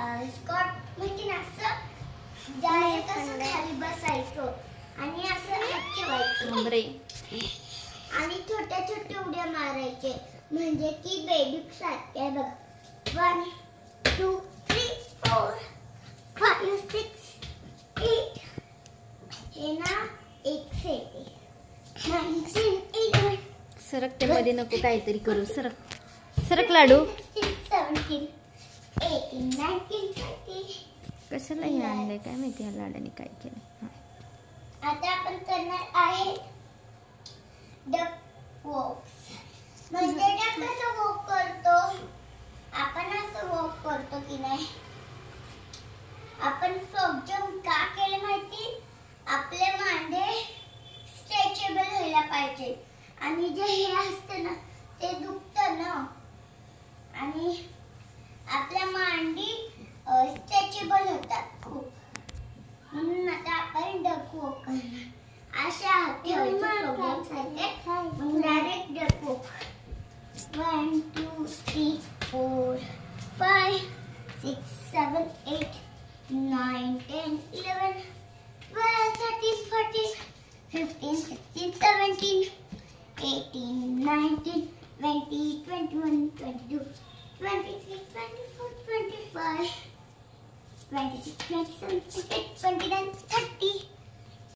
Scott म्हणजे असं direct असं खाली बसायचं आणि असं हात ठेवायचं आणि छोट्या छोट्या उड्या मारायचे म्हणजे की बेडूक सारखे बघ 1 2 3 4 5 6 8 हे ना एक सेट आहे 19 11 सरक ते मध्ये नको काहीतरी करू सरक लाडू 17 18 19 20 कशाला हे आणलंय काय माहिती या लाडाने काय केलं. आता आपण करणार आहे डक वॉक्स म्हणजे डक कसं वॉक करतो आपण असं वॉक करतो की नाही. आपण फ्रॉग जंप का केले माहिती आपले मांडे स्ट्रेचेबल व्हायला पाहिजे आणि जे हे असते ना ते दुखतं ना आणि आपल्या मांडी स्ट्रेचेबल होतात खूप म्हणून आता आपण डक वॉक करणार. अशा हात ठेवायचे मग डायरेक्ट डक वॉक 1 2 3 4 5 6 7 8 9 10 11 12 13 14 15 16 17 18 19 20 21 22 23 24 25 26 27 28 29 30